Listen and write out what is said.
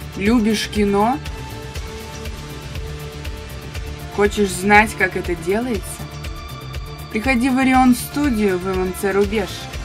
Любишь кино? Хочешь знать, как это делается? Приходи в Орион Студию в ММЦ Рубеж.